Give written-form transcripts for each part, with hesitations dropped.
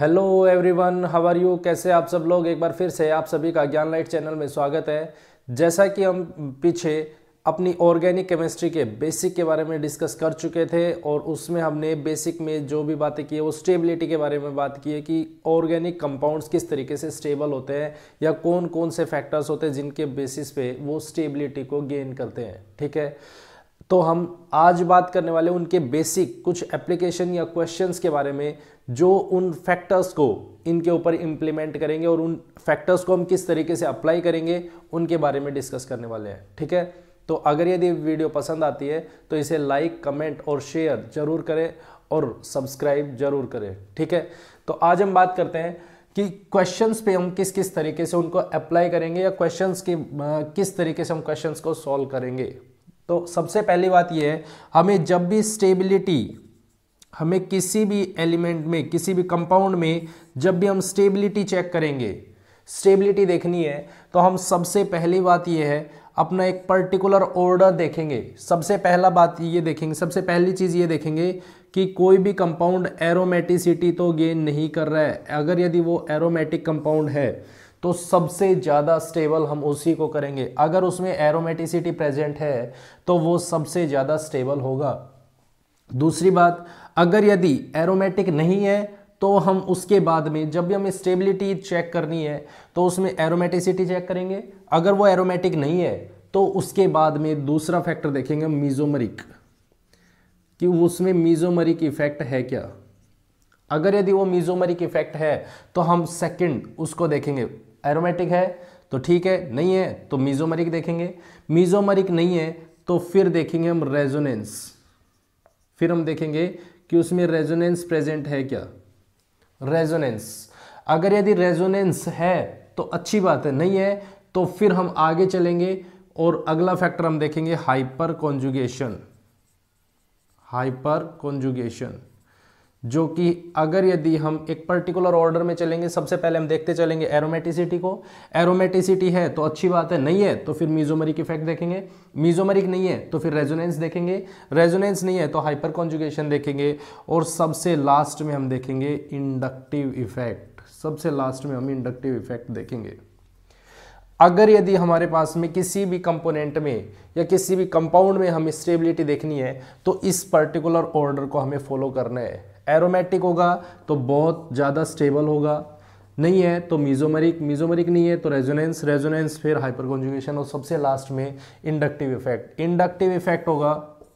Hello everyone, how are you. कैसे आप सब लोग। एक बार फिर से आप सभी का ज्ञानलाइट चैनल में स्वागत है। जैसा कि हम पीछे अपनी ऑर्गेनिक केमिस्ट्री के बेसिक के बारे में डिस्कस कर चुके थे और उसमें हमने बेसिक में जो भी बातें की है वो स्टेबिलिटी के बारे में बात की है कि ऑर्गेनिक कंपाउंड्स किस तरीके से स्टेबल होते हैं या कौन कौन से फैक्टर्स होते हैं जिनके बेसिस पे वो स्टेबिलिटी को गेन करते हैं। ठीक है, तो हम आज बात करने वाले उनके बेसिक कुछ एप्लीकेशन या क्वेश्चंस के बारे में जो उन फैक्टर्स को इनके ऊपर इम्प्लीमेंट करेंगे और उन फैक्टर्स को हम किस तरीके से अप्लाई करेंगे उनके बारे में डिस्कस करने वाले हैं। ठीक है, तो अगर यदि वीडियो पसंद आती है तो इसे लाइक, कमेंट और शेयर जरूर करें और सब्सक्राइब जरूर करें। ठीक है, तो आज हम बात करते हैं कि क्वेश्चंस पे हम किस किस तरीके से उनको अप्लाई करेंगे या क्वेश्चंस के किस तरीके से हम क्वेश्चंस को सॉल्व करेंगे। तो सबसे पहली बात यह है, हमें जब भी स्टेबिलिटी, हमें किसी भी एलिमेंट में, किसी भी कंपाउंड में जब भी हम स्टेबिलिटी चेक करेंगे, स्टेबिलिटी देखनी है, तो हम सबसे पहली बात यह है अपना एक पर्टिकुलर ऑर्डर देखेंगे। सबसे पहला बात ये देखेंगे, सबसे पहली चीज ये देखेंगे कि कोई भी कंपाउंड एरोमेटिसिटी तो गेन नहीं कर रहा है। अगर यदि वो एरोमेटिक कंपाउंड है तो सबसे ज़्यादा स्टेबल हम उसी को करेंगे। अगर उसमें एरोमेटिसिटी प्रेजेंट है तो वो सबसे ज़्यादा स्टेबल होगा। दूसरी बात, अगर यदि एरोमेटिक नहीं है तो हम उसके बाद में जब भी हमें स्टेबिलिटी चेक करनी है तो उसमें एरोमेटिसिटी चेक करेंगे। अगर वो एरोमेटिक नहीं है तो उसके बाद में दूसरा फैक्टर देखेंगे मेसोमेरिक, कि उसमें मेसोमेरिक इफेक्ट है क्या। अगर यदि वो मेसोमेरिक इफेक्ट है तो हम सेकंड उसको देखेंगे। एरोमेटिक है तो ठीक है, नहीं है तो मेसोमेरिक देखेंगे। मेसोमेरिक नहीं है तो फिर देखेंगे हम रेजोनेंस, फिर हम देखेंगे कि उसमें रेजोनेंस प्रेजेंट है क्या। रेजोनेंस, अगर यदि रेजोनेंस है तो अच्छी बात है, नहीं है तो फिर हम आगे चलेंगे और अगला फैक्टर हम देखेंगे हाइपर कॉन्जुगेशन। हाइपर कॉन्जुगेशन जो कि अगर यदि हम एक पर्टिकुलर ऑर्डर में चलेंगे, सबसे पहले हम देखते चलेंगे एरोमेटिसिटी को। एरोमेटिसिटी है तो अच्छी बात है, नहीं है तो फिर मेसोमेरिक इफेक्ट देखेंगे। मेसोमेरिक नहीं है तो फिर रेजोनेंस देखेंगे। रेजोनेंस नहीं है तो हाइपर कॉन्जुगेशन देखेंगे और सबसे लास्ट में हम देखेंगे इंडक्टिव इफेक्ट। सबसे लास्ट में हम इंडक्टिव इफेक्ट देखेंगे। अगर यदि हमारे पास में किसी भी कंपोनेंट में या किसी भी कंपाउंड में हमें स्टेबिलिटी देखनी है तो इस पर्टिकुलर ऑर्डर को हमें फॉलो करना है। एरोमेटिक होगा तो बहुत ज़्यादा स्टेबल होगा, नहीं है तो मेसोमेरिक, मेसोमेरिक नहीं है तो रेजोनेंस, रेजोनेंस फिर हाइपर कॉन्जुगेशन और सबसे लास्ट में इंडक्टिव इफेक्ट। इंडक्टिव इफेक्ट होगा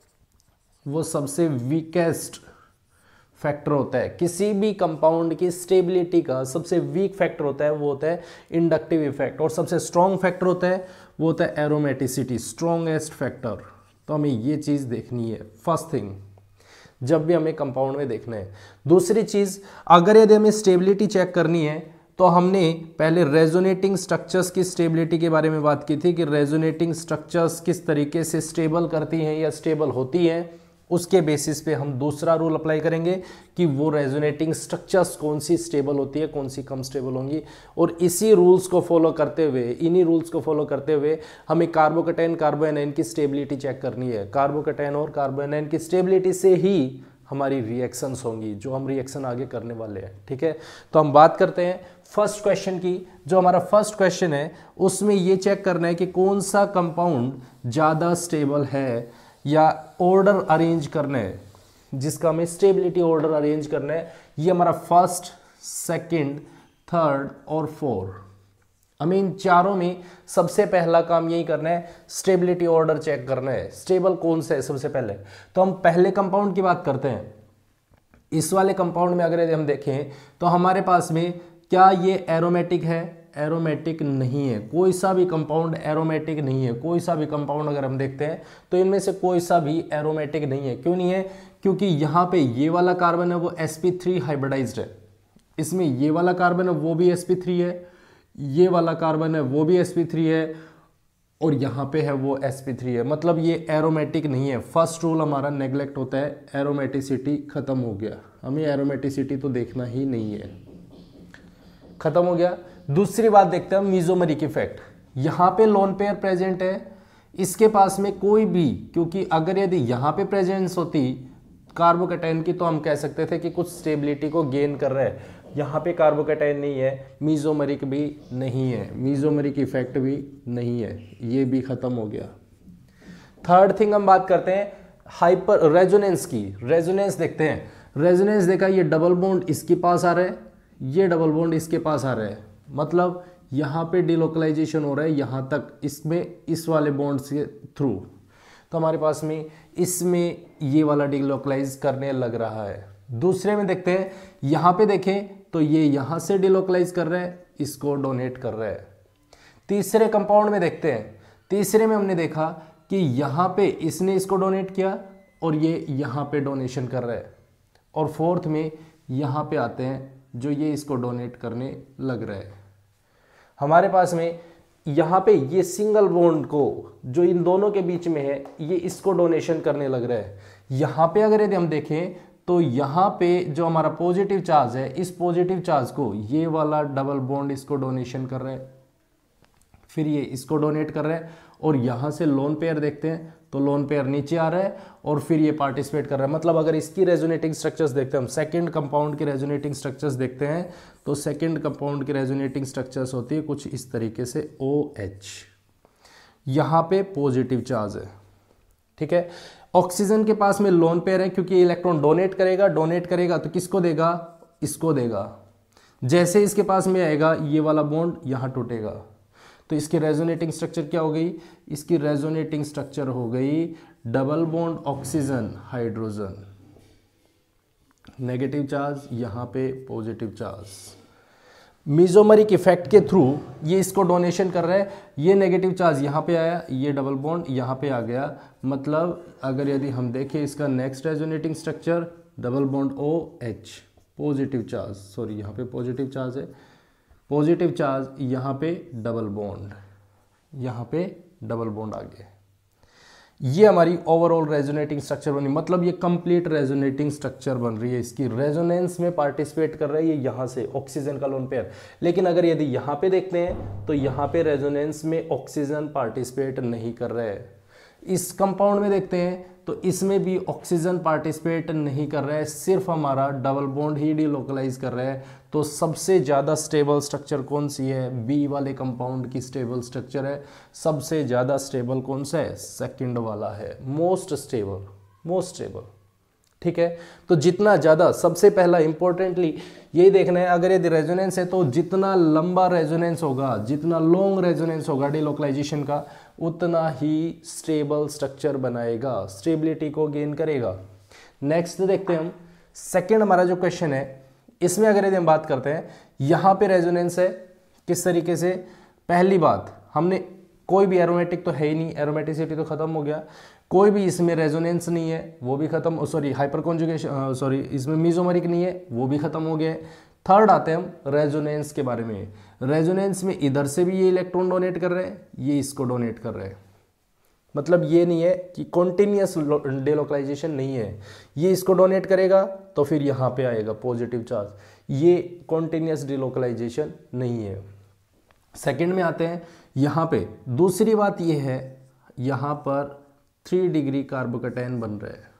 वो सबसे वीकेस्ट फैक्टर होता है। किसी भी कंपाउंड की स्टेबिलिटी का सबसे वीक फैक्टर होता है वो होता है इंडक्टिव इफेक्ट, और सबसे स्ट्रॉन्ग फैक्टर होता है वो होता है एरोमेटिसिटी, स्ट्रॉन्गेस्ट फैक्टर। तो हमें ये चीज़ देखनी है फर्स्ट थिंग जब भी हमें कंपाउंड में देखना है। दूसरी चीज़, अगर यदि हमें स्टेबिलिटी चेक करनी है तो हमने पहले रेजोनेटिंग स्ट्रक्चर्स की स्टेबिलिटी के बारे में बात की थी कि रेजोनेटिंग स्ट्रक्चर्स किस तरीके से स्टेबल करती हैं या स्टेबल होती हैं। उसके बेसिस पे हम दूसरा रूल अप्लाई करेंगे कि वो रेजोनेटिंग स्ट्रक्चर्स कौन सी स्टेबल होती है, कौन सी कम स्टेबल होंगी। और इसी रूल्स को फॉलो करते हुए, इन्हीं रूल्स को फॉलो करते हुए हमें कार्बोकैटायन कार्बोएनायन की स्टेबिलिटी चेक करनी है। कार्बोकैटायन और कार्बोएनायन की स्टेबिलिटी से ही हमारी रिएक्शंस होंगी, जो हम रिएक्शन आगे करने वाले हैं। ठीक है, तो हम बात करते हैं फर्स्ट क्वेश्चन की। जो हमारा फर्स्ट क्वेश्चन है उसमें ये चेक करना है कि कौन सा कंपाउंड ज़्यादा स्टेबल है या ऑर्डर अरेंज करना है, जिसका हमें स्टेबिलिटी ऑर्डर अरेंज करना है। ये हमारा फर्स्ट, सेकंड, थर्ड और फोर्थ, हमें इन चारों में सबसे पहला काम यही करना है, स्टेबिलिटी ऑर्डर चेक करना है। स्टेबल कौन सा है सबसे पहले, तो हम पहले कंपाउंड की बात करते हैं। इस वाले कंपाउंड में अगर यदि हम देखें तो हमारे पास में क्या ये एरोमेटिक है? एरोमेटिक नहीं है। कोई सा भी कंपाउंड एरोमेटिक नहीं है। कोई सा भी कंपाउंड अगर हम देखते हैं तो इनमें से कोई सा भी एरोमेटिक नहीं है। क्यों नहीं है? क्योंकि यहाँ पे ये वाला कार्बन है वो sp3 हाइब्रिडाइज्ड है, इसमें ये वाला कार्बन है वो भी sp3 है, ये वाला कार्बन है वो भी sp3 है और यहाँ पे है वो sp3 है, मतलब ये एरोमेटिक नहीं है। फर्स्ट रूल हमारा नेग्लेक्ट होता है, एरोमेटिसिटी खत्म हो गया। हमें एरोमेटिसिटी तो देखना ही नहीं है, खत्म हो गया। दूसरी बात देखते हैं मेसोमेरिक इफेक्ट। यहाँ पे लोन पेयर प्रेजेंट है, इसके पास में कोई भी, क्योंकि अगर यदि यहाँ पे प्रेजेंस होती कार्बोकैटायन की तो हम कह सकते थे कि कुछ स्टेबिलिटी को गेन कर रहा है, यहाँ पे कार्बोकैटायन नहीं है, मीजोमेरिक भी नहीं है, मीजोमेरिक इफेक्ट भी नहीं है, ये भी खत्म हो गया। थर्ड थिंग हम बात करते हैं हाइपर रेजोनेंस की। रेजोनेंस देखते हैं, रेजोनेंस देखा, ये डबल बॉन्ड इसके पास आ रहा है, ये डबल बॉन्ड इसके पास आ रहा है, मतलब यहाँ पे डिलोकलाइजेशन हो रहा है यहाँ तक, इसमें इस वाले बॉन्ड के थ्रू, तो हमारे पास में इसमें ये वाला डिलोकलाइज करने लग रहा है। दूसरे में देखते हैं, यहाँ पे देखें तो ये यहाँ से डिलोकलाइज कर रहा है, इसको डोनेट कर रहा है। तीसरे कंपाउंड में देखते हैं, तीसरे में हमने देखा कि यहाँ पे इसने इसको डोनेट किया और ये यहाँ पे डोनेशन कर रहा है, और फोर्थ में यहाँ पे आते हैं जो ये इसको डोनेट करने लग रहा है। हमारे पास में यहाँ पे ये सिंगल बॉन्ड को जो इन दोनों के बीच में है, ये इसको डोनेशन करने लग रहा है। यहाँ पे अगर यदि हम देखें तो यहाँ पे जो हमारा पॉजिटिव चार्ज है, इस पॉजिटिव चार्ज को ये वाला डबल बॉन्ड इसको डोनेशन कर रहा है, फिर ये इसको डोनेट कर रहा है, और यहाँ से लोन पेयर देखते हैं तो लोन पेयर नीचे आ रहा है और फिर ये पार्टिसिपेट कर रहा है। मतलब अगर इसकी रेजोनेटिंग स्ट्रक्चर्स देखते हैं हम, सेकंड कंपाउंड की रेजोनेटिंग स्ट्रक्चर्स देखते हैं तो सेकंड कंपाउंड की रेजोनेटिंग स्ट्रक्चर्स होती है कुछ इस तरीके से, OH, यहाँ पे पॉजिटिव चार्ज है, ठीक है। ऑक्सीजन के पास में लोन पेयर है, क्योंकि इलेक्ट्रॉन डोनेट करेगा तो किसको देगा, इसको देगा। जैसे इसके पास में आएगा ये वाला बॉन्ड यहाँ टूटेगा, तो इसकी रेजोनेटिंग स्ट्रक्चर क्या हो गई, इसकी रेजोनेटिंग स्ट्रक्चर हो गई double bond oxygen hydrogen, negative charge, यहाँ पे पॉजिटिव चार्ज। मीजोमेरिक इफेक्ट के थ्रू ये इसको डोनेशन कर रहा है, ये नेगेटिव चार्ज यहाँ पे आया, ये डबल बॉन्ड यहाँ पे आ गया। मतलब अगर यदि हम देखें इसका next resonating structure, double bond OH, positive charge, sorry यहाँ पे पॉजिटिव चार्ज है, पॉजिटिव चार्ज, यहाँ पे डबल बॉन्ड, यहाँ पे डबल बॉन्ड आ गए। ये हमारी ओवरऑल रेजोनेटिंग स्ट्रक्चर बनी, मतलब ये कंप्लीट रेजोनेटिंग स्ट्रक्चर बन रही है। इसकी रेजोनेंस में पार्टिसिपेट कर रहा है ये यहाँ से ऑक्सीजन का लोन पेयर। लेकिन अगर यदि यहाँ पे देखते हैं तो यहाँ पे रेजोनेंस में ऑक्सीजन पार्टिसिपेट नहीं कर रहा है। इस कंपाउंड में देखते हैं तो इसमें भी ऑक्सीजन पार्टिसिपेट नहीं कर रहा है, सिर्फ हमारा डबल बॉन्ड ही डिलोकलाइज कर रहा है। तो सबसे ज़्यादा स्टेबल स्ट्रक्चर कौन सी है, बी वाले कंपाउंड की स्टेबल स्ट्रक्चर है। सबसे ज़्यादा स्टेबल कौन सा है, सेकंड वाला है, मोस्ट स्टेबल, ठीक है। तो जितना ज़्यादा, सबसे पहला इंपॉर्टेंटली यही देखना है, अगर यदि रेजोनेंस है तो जितना लंबा रेजोनेंस होगा, जितना लॉन्ग रेजोनेंस होगा डिलोकलाइजेशन का, उतना ही स्टेबल स्ट्रक्चर बनाएगा, स्टेबिलिटी को गेन करेगा। नेक्स्ट देखते हैं हम, सेकंड हमारा जो क्वेश्चन है, इसमें अगर यदि हम बात करते हैं, यहाँ पे रेजोनेंस है किस तरीके से। पहली बात, हमने कोई भी एरोमेटिक तो है ही नहीं, एरोमेटिसिटी तो खत्म हो गया, कोई भी इसमें रेजोनेंस नहीं है, वो भी खत्म, सॉरी हाइपरकॉन्जुगेशन, सॉरी इसमें मीजोमेरिक नहीं है, वो भी खत्म हो गया। थर्ड आते हैं हम रेजोनेंस के बारे में। रेजोनेंस में इधर से भी ये इलेक्ट्रॉन डोनेट कर रहे हैं, ये इसको डोनेट कर रहे हैं, मतलब ये नहीं है कि कॉन्टिन्यूस डिलोकलाइजेशन नहीं है, ये इसको डोनेट करेगा तो फिर यहाँ पे आएगा पॉजिटिव चार्ज, ये कॉन्टिन्यूस डिलोकलाइजेशन नहीं है। सेकंड में आते हैं, यहाँ पे दूसरी बात ये है, यहाँ पर 3 डिग्री कार्बोकैटायन बन रहे हैं,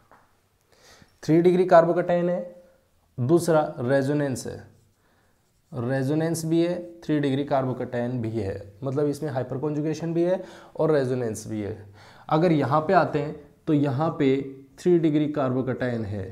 3 डिग्री कार्बोकैटायन है। दूसरा रेजोनेंस है, रेजोनेंस भी है, 3 डिग्री कार्बोकैटायन भी है, मतलब इसमें हाइपरकॉन्जुगेशन भी है और रेजोनेंस भी है। अगर यहाँ पे आते हैं तो यहाँ पे 3 डिग्री कार्बोकैटायन है,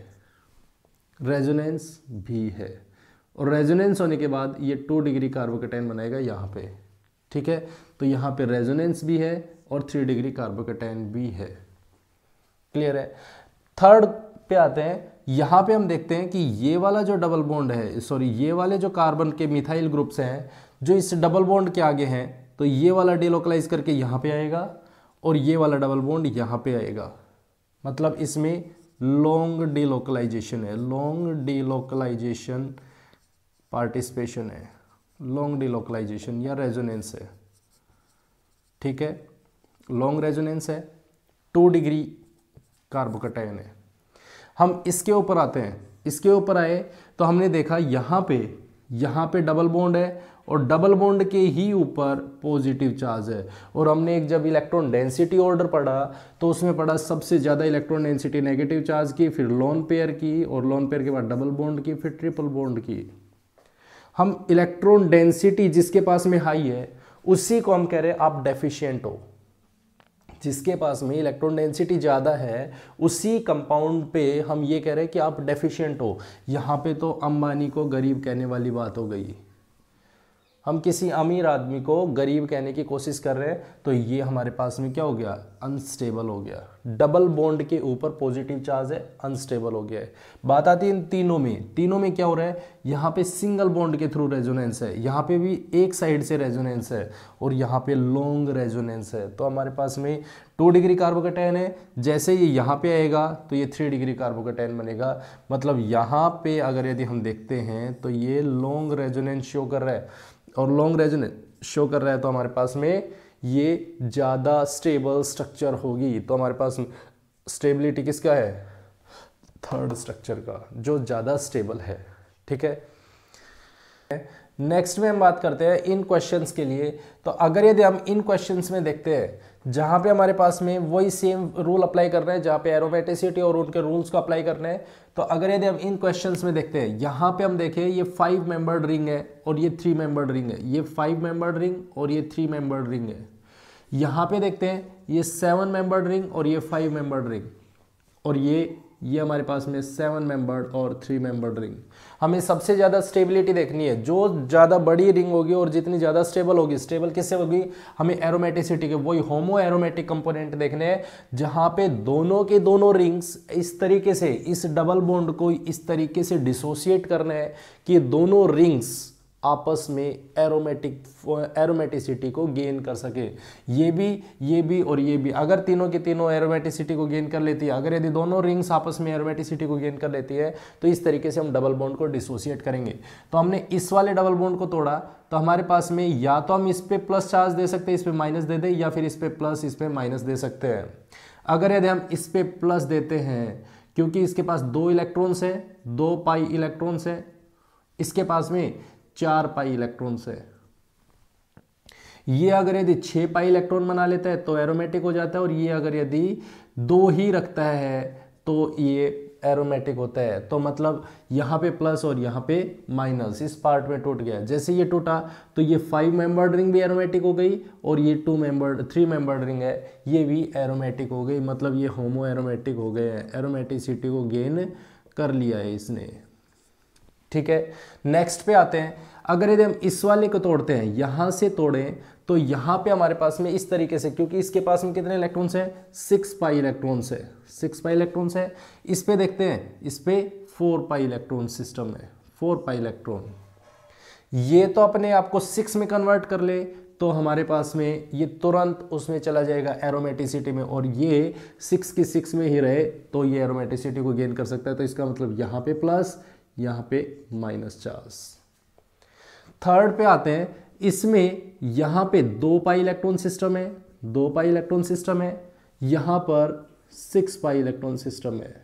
रेजोनेंस भी है, और रेजोनेंस होने के बाद ये 2 डिग्री कार्बोकैटायन बनाएगा यहाँ पे, ठीक है। तो यहाँ पे रेजोनेंस भी है और 3 डिग्री कार्बोकैटायन भी है, क्लियर है। थर्ड पे आते हैं, यहाँ पे हम देखते हैं कि ये वाला जो डबल बॉन्ड है, सॉरी ये वाले जो कार्बन के मिथाइल ग्रुप्स हैं जो इस डबल बॉन्ड के आगे हैं, तो ये वाला डिलोकलाइज करके यहाँ पे आएगा और ये वाला डबल बॉन्ड यहाँ पे आएगा, मतलब इसमें लॉन्ग डिलोकलाइजेशन है, लॉन्ग डिलोकलाइजेशन पार्टिसिपेशन है, लॉन्ग डिलोकलाइजेशन या रेजोनेंस है, ठीक है, लॉन्ग रेजोनेंस है, 2 डिग्री कार्बोकैटायन है। हम इसके ऊपर आते हैं, इसके ऊपर आए तो हमने देखा यहाँ पे डबल बॉन्ड है और डबल बॉन्ड के ही ऊपर पॉजिटिव चार्ज है, और हमने एक जब इलेक्ट्रॉन डेंसिटी ऑर्डर पढ़ा तो उसमें पढ़ा सबसे ज़्यादा इलेक्ट्रॉन डेंसिटी नेगेटिव चार्ज की, फिर लोन पेयर की, और लोन पेयर के बाद डबल बॉन्ड की, फिर ट्रिपल बॉन्ड की। हम इलेक्ट्रॉन डेंसिटी जिसके पास में हाई है उसी को हम कह रहे हैं आप डेफिशिएंट हो। जिसके पास में इलेक्ट्रॉन डेंसिटी ज़्यादा है उसी कंपाउंड पे हम ये कह रहे हैं कि आप डेफिशिएंट हो। यहाँ पे तो अंबानी को गरीब कहने वाली बात हो गई, हम किसी अमीर आदमी को गरीब कहने की कोशिश कर रहे हैं, तो ये हमारे पास में क्या हो गया, अनस्टेबल हो गया। डबल बॉन्ड के ऊपर पॉजिटिव चार्ज है, अनस्टेबल हो गया है। बात आती है इन तीनों में क्या हो रहा है, यहाँ पे सिंगल बॉन्ड के थ्रू रेजोनेंस है, यहाँ पे भी एक साइड से रेजोनेंस है और यहाँ पे लॉन्ग रेजोनेंस है। तो हमारे पास में 2 डिग्री कार्बोकैटायन है, जैसे ये यहाँ पे आएगा तो ये 3 डिग्री कार्बोकैटायन बनेगा। मतलब यहाँ पे अगर यदि हम देखते हैं तो ये लॉन्ग रेजोनेंस शो कर रहा है और लॉन्ग रेजोनेंस शो कर रहा है, तो हमारे पास में ये ज़्यादा स्टेबल स्ट्रक्चर होगी। तो हमारे पास स्टेबिलिटी किसका है, थर्ड स्ट्रक्चर का, जो ज़्यादा स्टेबल है। ठीक है, नेक्स्ट में हम बात करते हैं इन क्वेश्चंस के लिए। तो अगर यदि हम इन क्वेश्चंस में देखते हैं जहाँ पे हमारे पास में वही सेम रूल अप्लाई कर रहे हैं, जहाँ पे एरोमेटिसिटी और उनके रूल्स को अप्लाई करने हैं, तो अगर यदि हम इन क्वेश्चंस में देखते हैं, यहाँ पे हम देखें ये 5 मेंबर्ड रिंग है और ये 3 मेंबर्ड रिंग है, ये 5 मेंबर्ड रिंग और ये 3 मेंबर्ड रिंग है। यहाँ पे देखते हैं ये 7 मेंबर्ड रिंग और ये 5 मेंबर्ड रिंग, और ये हमारे पास में 7 मेंबर्ड और 3 मेंबर्ड रिंग। हमें सबसे ज़्यादा स्टेबिलिटी देखनी है, जो ज़्यादा बड़ी रिंग होगी और जितनी ज़्यादा स्टेबल होगी, स्टेबल किससे होगी, हमें एरोमेटिसिटी के वही होमो एरोमेटिक कंपोनेंट देखने हैं, जहाँ पे दोनों के दोनों रिंग्स इस तरीके से, इस डबल बॉन्ड को इस तरीके से डिसोसिएट करना है कि दोनों रिंग्स आपस में एरोमेटिसिटी को गेन कर सके। ये भी और ये भी, अगर तीनों के तीनों एरोमेटिसिटी को गेन कर लेती है, अगर यदि दोनों रिंग्स आपस में एरोमेटिसिटी को गेन कर लेती है, तो इस तरीके से हम डबल बॉन्ड को डिसोसिएट करेंगे। तो हमने इस वाले डबल बॉन्ड को तोड़ा, तो हमारे पास में या तो हम इस पे प्लस चार्ज दे सकते हैं, इस पे माइनस दे दें, या फिर इस पे प्लस इस पे माइनस दे सकते हैं। अगर यदि हम इस पे प्लस देते हैं, क्योंकि इसके पास 2 इलेक्ट्रॉन्स है, 2 पाई इलेक्ट्रॉन्स है, इसके पास में 4 पाई इलेक्ट्रॉन्स है। ये अगर यदि 6 पाई इलेक्ट्रॉन बना लेता है तो एरोमेटिक हो जाता है, और ये अगर यदि 2 ही रखता है तो ये एरोमेटिक होता है। तो मतलब यहाँ पे प्लस और यहाँ पे माइनस इस पार्ट में टूट गया। जैसे ये टूटा तो ये 5 मेंबर्ड रिंग भी एरोमेटिक हो गई, और ये 3 मेंबर्ड रिंग है ये भी एरोमेटिक हो गई। मतलब ये होमो एरोमेटिक हो गए हैं, एरोमेटिसिटी को गेन कर लिया है इसने। ठीक है, नेक्स्ट पे आते हैं। अगर यदि हम इस वाले को तोड़ते हैं, यहां से तोड़ें, तो यहां पे हमारे पास में इस तरीके से, क्योंकि इसके पास में कितने इलेक्ट्रॉन्स है, 6 पाई इलेक्ट्रॉन्स है, 6 पाई इलेक्ट्रॉन्स है। इस पे देखते हैं, इस पे 4 पाई इलेक्ट्रॉन सिस्टम है, 4 पाई इलेक्ट्रॉन। ये तो अपने आप को 6 में कन्वर्ट कर ले तो हमारे पास में ये तुरंत उसमें चला जाएगा एरोमेटिसिटी में, और ये 6 की 6 में ही रहे तो ये एरोमेटिसिटी को गेन कर सकता है। तो इसका मतलब यहाँ पे प्लस, यहाँ पे माइनस चार्ज। थर्ड पे आते हैं, इसमें यहाँ पे 2 पाई इलेक्ट्रॉन सिस्टम है, 2 पाई इलेक्ट्रॉन सिस्टम है, यहाँ पर 6 पाई इलेक्ट्रॉन सिस्टम है।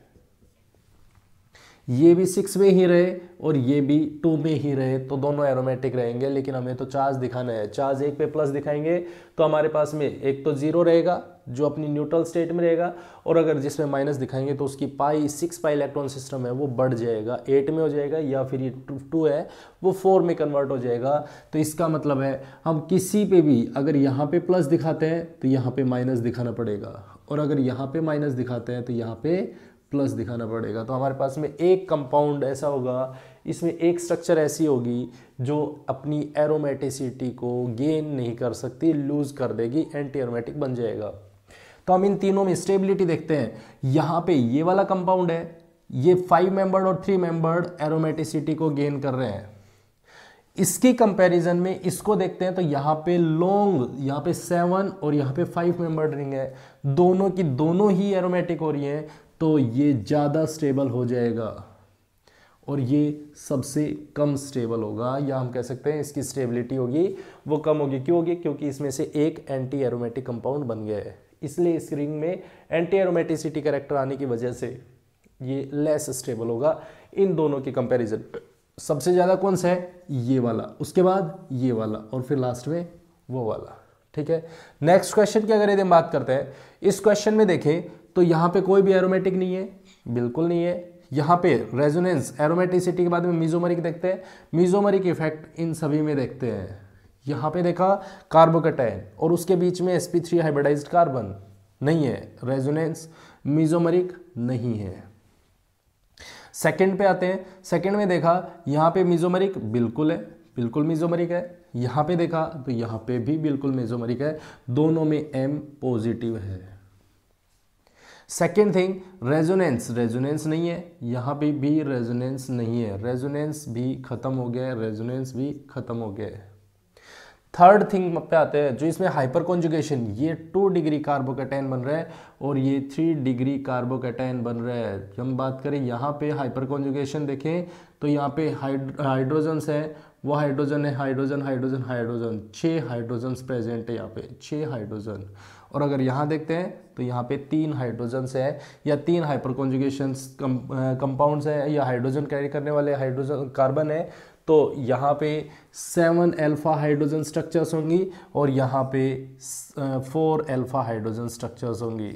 ये भी 6 में ही रहे और ये भी 2 में ही रहे, तो दोनों एरोमेटिक रहेंगे। लेकिन हमें तो चार्ज दिखाना है, चार्ज एक पे प्लस दिखाएंगे तो हमारे पास में एक तो 0 रहेगा जो अपनी न्यूट्रल स्टेट में रहेगा, और अगर जिसमें माइनस दिखाएंगे तो उसकी 6 पाई इलेक्ट्रॉन सिस्टम है वो बढ़ जाएगा, 8 में हो जाएगा, या फिर ये 2 है वो 4 में कन्वर्ट हो जाएगा। तो इसका मतलब है हम किसी पे भी अगर यहाँ पे प्लस दिखाते हैं तो यहाँ पे माइनस दिखाना पड़ेगा, और अगर यहाँ पे माइनस दिखाते हैं तो यहाँ पे प्लस दिखाना पड़ेगा। तो हमारे पास में एक कंपाउंड ऐसा होगा, इसमें एक स्ट्रक्चर ऐसी होगी जो अपनी एरोमेटिसिटी को गेन नहीं कर सकती, लूज कर देगी, एंटी एरोमेटिक बन जाएगा। तो हम इन तीनों में स्टेबिलिटी देखते हैं। यहाँ पे ये वाला कंपाउंड है, ये 5 मेंबर्ड और 3 मेंबर्ड एरोमेटिसिटी को गेन कर रहे हैं। इसकी कंपैरिजन में इसको देखते हैं तो यहाँ पे लॉन्ग, यहाँ पे 7 और यहाँ पे 5 मेंबर्ड रिंग है, दोनों की दोनों ही एरोमेटिक हो रही हैं, तो ये ज़्यादा स्टेबल हो जाएगा और ये सबसे कम स्टेबल होगा, या हम कह सकते हैं इसकी स्टेबिलिटी होगी वो कम होगी। क्यों होगी? क्योंकि इसमें से एक एंटी एरोमेटिक कंपाउंड बन गया है, इसलिए इस रिंग में एंटी एरोमेटिसिटी कैरेक्टर आने की वजह से ये लेस स्टेबल होगा इन दोनों की कंपैरिजन। सबसे ज़्यादा कौन सा है? ये वाला, उसके बाद ये वाला, और फिर लास्ट में वो वाला। ठीक है, नेक्स्ट क्वेश्चन की अगर यदि हम बात करते हैं, इस क्वेश्चन में देखें तो यहाँ पे कोई भी एरोमेटिक नहीं है, बिल्कुल नहीं है। यहाँ पे रेजोनेंस एरोमेटिसिटी के बाद में मेसोमेरिक देखते हैं, मेसोमेरिक इफेक्ट इन सभी में देखते हैं। यहाँ पे देखा कार्बोकैटायन और उसके बीच में sp3 हाइब्रिडाइज्ड कार्बन नहीं है, रेजोनेंस मेसोमेरिक नहीं है। सेकंड पे आते हैं, सेकंड में देखा यहाँ पे मेसोमेरिक बिल्कुल है, बिल्कुल मेसोमेरिक है। यहाँ पे देखा तो यहाँ पे भी बिल्कुल मेसोमेरिक है, दोनों में M पॉजिटिव है। सेकेंड थिंग रेजोनेंस, रेजोनेंस नहीं है, यहाँ पे भी रेजोनेंस नहीं है, रेजोनेंस भी खत्म हो गया है, रेजोनेंस भी खत्म हो गया है। थर्ड थिंग पे आते हैं जो इसमें हाइपर कॉन्जुगेशन, ये 2 डिग्री कार्बोकैटायन बन रहा है और ये 3 डिग्री कार्बोकैटायन बन रहा है। जब हम बात करें यहाँ पे हाइपर कॉन्जुगेशन देखें तो यहाँ पे हाइड्रोजन्स है, वो हाइड्रोजन है, hydrogen hydrogen hydrogen, 6 hydrogens present है यहाँ पे, 6 हाइड्रोजन। और अगर यहाँ देखते हैं तो यहाँ पे 3 हाइड्रोजन्स है या 3 हाइपर कॉन्जुगेशन कंपाउंड्स है या हाइड्रोजन कैरी करने वाले हाइड्रोजन कार्बन है, तो यहाँ पे 7 अल्फा हाइड्रोजन स्ट्रक्चर्स होंगी और यहाँ पे 4 अल्फा हाइड्रोजन स्ट्रक्चर्स होंगी।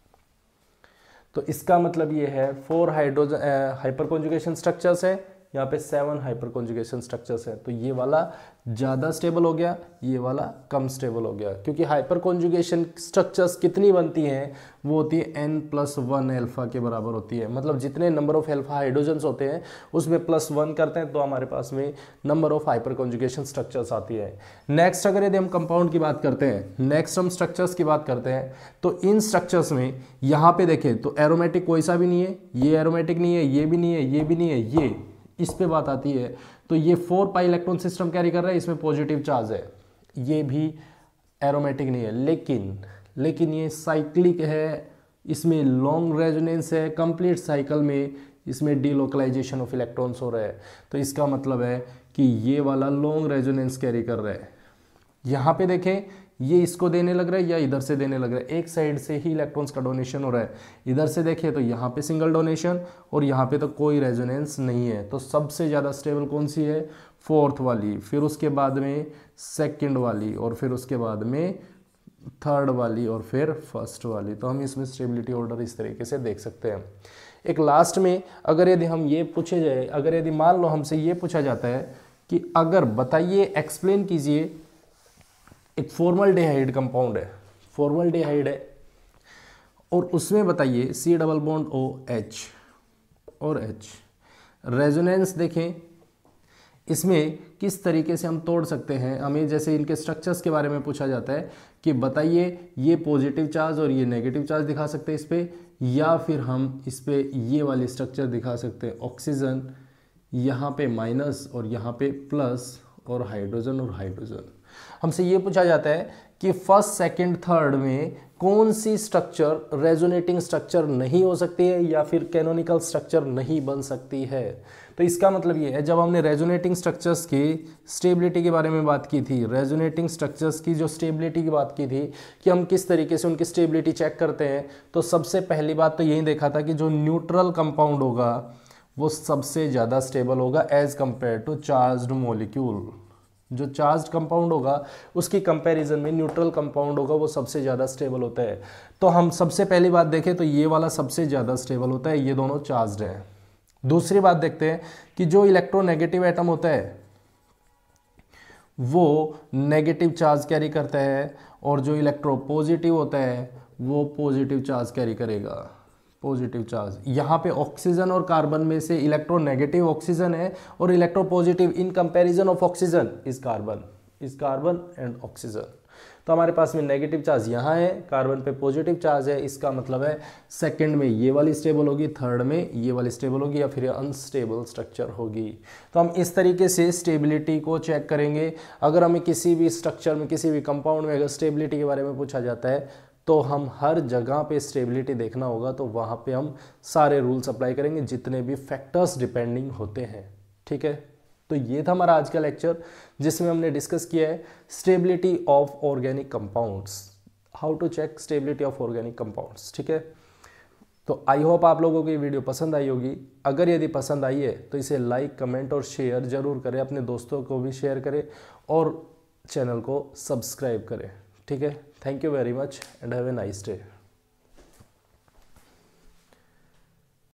तो इसका मतलब ये है 4 हाइड्रोजन हाइपर कॉन्जुगेशन स्ट्रक्चर्स है, यहाँ पे 7 हाइपर कॉन्जुगेशन स्ट्रक्चर्स है। तो ये वाला ज़्यादा स्टेबल हो गया, ये वाला कम स्टेबल हो गया, क्योंकि हाइपर कॉन्जुगेशन स्ट्रक्चर्स कितनी बनती हैं, वो होती है n+1 अल्फा के बराबर होती है। मतलब जितने नंबर ऑफ अल्फा हाइड्रोजन्स होते हैं उसमें +1 करते हैं तो हमारे पास में number of hyperconjugation structures आती है। नेक्स्ट अगर यदि हम कंपाउंड की बात करते हैं, नेक्स्ट हम स्ट्रक्चर्स की बात करते हैं, तो इन स्ट्रक्चर्स में यहाँ पे देखें तो एरोमेटिक कोई सा भी नहीं है, ये एरोमेटिक नहीं है, ये भी नहीं है, ये भी नहीं है, ये इस पे बात आती है तो ये 4 पाई इलेक्ट्रॉन सिस्टम कैरी कर रहा है, इसमें पॉजिटिव चार्ज है, ये भी एरोमेटिक नहीं है, लेकिन ये साइक्लिक है, इसमें लॉन्ग रेजोनेंस है, कंप्लीट साइकिल में इसमें डीलोकलाइजेशन ऑफ इलेक्ट्रॉन्स हो रहा है। तो इसका मतलब है कि ये वाला लॉन्ग रेजोनेंस कैरी कर रहा है। यहाँ पे देखें ये इसको देने लग रहा है या इधर से देने लग रहा है, एक साइड से ही इलेक्ट्रॉन्स का डोनेशन हो रहा है। इधर से देखें तो यहाँ पे सिंगल डोनेशन और यहाँ पे तो कोई रेजोनेंस नहीं है। तो सबसे ज़्यादा स्टेबल कौन सी है, 4th वाली, फिर उसके बाद में 2nd वाली और फिर उसके बाद में 3rd वाली और फिर 1st वाली। तो हम इसमें स्टेबिलिटी ऑर्डर इस तरीके से देख सकते हैं। एक लास्ट में अगर यदि हम ये पूछे जाए, अगर यदि मान लो हमसे ये पूछा जाता है कि अगर बताइए, एक्सप्लेन कीजिए, एक फॉर्मल्डिहाइड कंपाउंड है, फॉर्मल्डिहाइड है और उसमें बताइए C डबल बॉन्ड OH और H, रेजोनेंस देखें इसमें किस तरीके से हम तोड़ सकते हैं। हमें जैसे इनके स्ट्रक्चर्स के बारे में पूछा जाता है कि बताइए ये पॉजिटिव चार्ज और ये नेगेटिव चार्ज दिखा सकते हैं इस पर, या फिर हम इस पर ये वाली स्ट्रक्चर दिखा सकते हैं, ऑक्सीजन यहाँ पे माइनस और यहाँ पे प्लस और हाइड्रोजन। हमसे ये पूछा जाता है कि 1st, 2nd, 3rd में कौन सी स्ट्रक्चर रेजोनेटिंग स्ट्रक्चर नहीं हो सकती है या फिर कैनोनिकल स्ट्रक्चर नहीं बन सकती है। तो इसका मतलब ये है, जब हमने रेजोनेटिंग स्ट्रक्चर्स की स्टेबिलिटी के बारे में बात की थी, रेजोनेटिंग स्ट्रक्चर्स की जो स्टेबिलिटी की बात की थी कि हम किस तरीके से उनकी स्टेबिलिटी चेक करते हैं, तो सबसे पहली बात तो यही देखा था कि जो न्यूट्रल कंपाउंड होगा वो सबसे ज़्यादा स्टेबल होगा as compare to charged molecule. जो चार्ज्ड कंपाउंड होगा उसकी कंपैरिजन में न्यूट्रल कंपाउंड होगा वो सबसे ज़्यादा स्टेबल होता है। तो हम सबसे पहली बात देखें तो ये वाला सबसे ज़्यादा स्टेबल होता है, ये दोनों चार्ज्ड हैं। दूसरी बात देखते हैं कि जो इलेक्ट्रोनेगेटिव एटम होता है वो नेगेटिव चार्ज कैरी करता है और जो इलेक्ट्रोपॉजिटिव होता है वो पॉजिटिव चार्ज कैरी करेगा, पॉजिटिव चार्ज। यहाँ पे ऑक्सीजन और कार्बन में से इलेक्ट्रोनेगेटिव ऑक्सीजन है और electropositive in comparison of oxygen is carbon and oxygen. तो हमारे पास में नेगेटिव चार्ज यहाँ है, कार्बन पे पॉजिटिव चार्ज है, इसका मतलब है 2nd में ये वाली स्टेबल होगी, 3rd में ये वाली स्टेबल होगी या फिर अनस्टेबल स्ट्रक्चर होगी। तो हम इस तरीके से स्टेबिलिटी को चेक करेंगे। अगर हमें किसी भी स्ट्रक्चर में, किसी भी कंपाउंड में अगर स्टेबिलिटी के बारे में पूछा जाता है तो हम हर जगह पे स्टेबिलिटी देखना होगा, तो वहाँ पे हम सारे रूल्स अप्लाई करेंगे जितने भी फैक्टर्स डिपेंडिंग होते हैं। ठीक है, तो ये था हमारा आज का लेक्चर जिसमें हमने डिस्कस किया है stability of organic compounds, how to check stability of organic compounds. ठीक है, तो आई होप आप लोगों को ये वीडियो पसंद आई होगी। अगर यदि पसंद आई है तो इसे लाइक, कमेंट और शेयर जरूर करें, अपने दोस्तों को भी शेयर करें और चैनल को सब्सक्राइब करें। ठीक है, thank you very much and have a nice day.